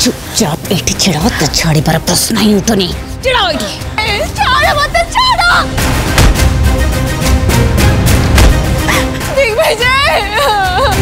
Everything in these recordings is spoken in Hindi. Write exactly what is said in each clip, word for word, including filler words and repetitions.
चुपचाप एठी छेड़ा तो छाड़ी पर प्रश्न ही उठनी चिड़ाओ एठी छाड़ मत छाड़ दिग्विजय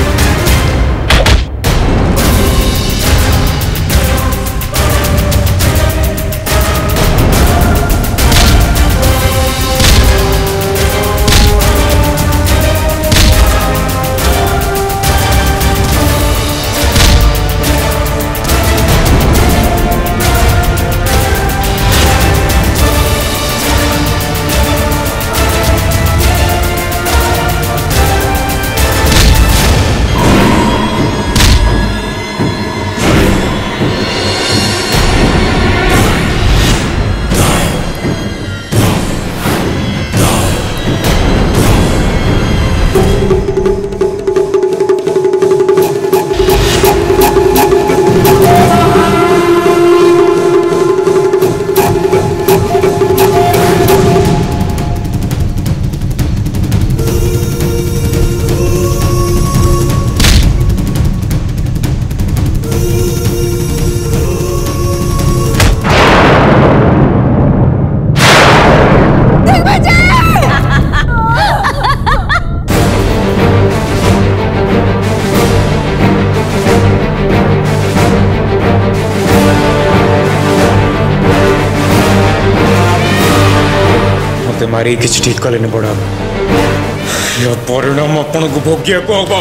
मारी किसी ठीक कले बड़ा यह परिणाम अपन को भोग्य को होगा।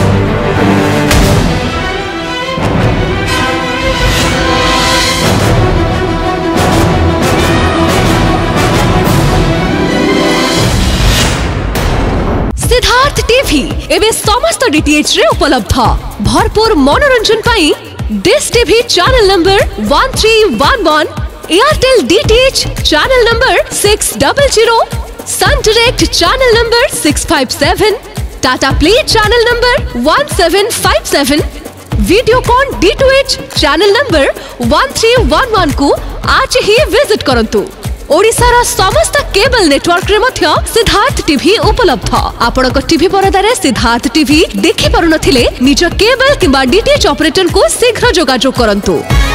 सिद्धार्थ टीवी एवं समस्त डीटीएच रे उपलब्ध भरपूर मनोरंजन पाई Dish TV channel number one three one one Airtel DTH channel number six double zero Sun Direct channel number six five seven Tata Play channel number one seven five seven Videocon D two H channel number one three one one को आज ही विजिट करंतु। ओडिशार समस्त केबल नेटवर्क रे मध्य सिद्धार्थ टीवी उपलब्ध। आपनक टीवी परदारे सिद्धार्थ टीवी देखि पारुनथिले निज केबल किंबा डीटीएच ऑपरेटर को शीघ्र जोगाजोग करंतु।